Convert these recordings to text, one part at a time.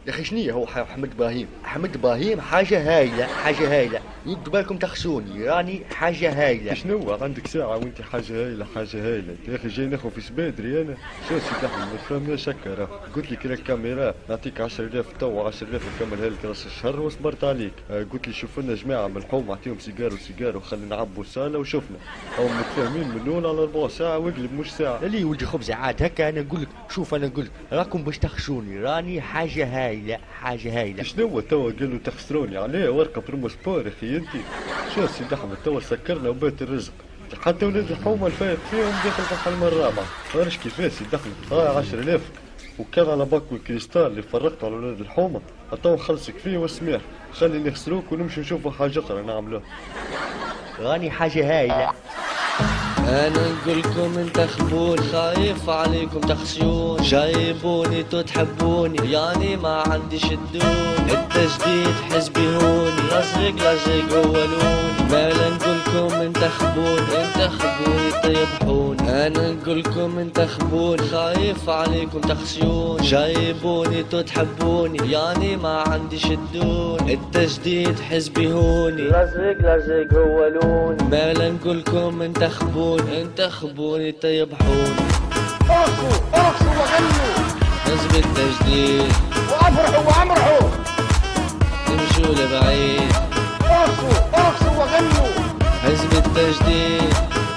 يا اخي شنيا هو حمد ابراهيم؟ حمد ابراهيم حاجه هايله، حاجه هايله، يدوا بالكم تخشوني راني حاجه هايله. شنو عندك ساعة وانت حاجة هايلة حاجة هايلة؟ يا اخي جاي ناخذ في بدري انا. شو سيدي احمد ما تفهمناش هكا راه. قلت لك الكاميرا نعطيك 10,000 توا 10,000 نكملها لك راس الشهر وصبرت عليك. قلت لي شوف لنا جماعة من الحوم اعطيهم سيجار وسيجار وخلي نعبوا الصالة وشفنا. او متفاهمين من الاول على ربع ساعة واقلب مش ساعة. اللي ولدي خبز عاد هكا انا نقول لك، شوف انا نقول لك راكم باش تخشوني راني حاجه هايله، حاجه هايله. شنو توا قالوا تخسروني عليه ورقة برومو سبور يا اخي انت. شو سيدي احمد توا سكرنا وبات الرزق. حتى ولاد الحومة الفايق فيهم داخل في الحلمة الرابعة. عارف كيفاش سيدي احمد؟ 10,000 وكان على باكو الكريستال اللي فرقته على ولاد الحومة. حتى نخلصك فيه والسماح. خلي نخسروك ونمشي نشوفوا حاجة أخرى نعملوها. راني حاجه هايله. انا نقولكم انتخبوني، خايف عليكم تخشون، جايبوني تو تحبوني، يعني ما عندي شدون، التجديد حزبي هوني، لزق اولوني، ما نقولكم انتخبوني تيبحوني، انا نقولكم انتخبوني، خايف عليكم تخشون، جايبوني تو تحبوني، يعني ما عندي شدون، التجديد حزبي هوني، لزق اولوني، ما نقولكم انتخبوني تيبحوني. ارقصوا وغنوا حزب التجديد وافرحوا وامرحوا، نمشوا لبعيد. ارقصوا وغنوا حزب التجديد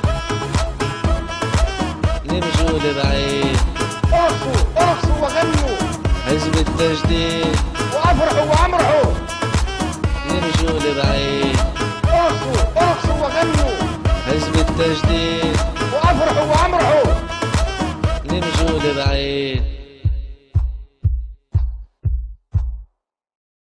نمشوا لبعيد. ارقصوا وغنوا حزب التجديد وافرحوا وامرحوا، نمشوا لبعيد. ارقصوا وغنوا حزب التجديد وافرحوا وامرحوا. نمشوا لبعيد.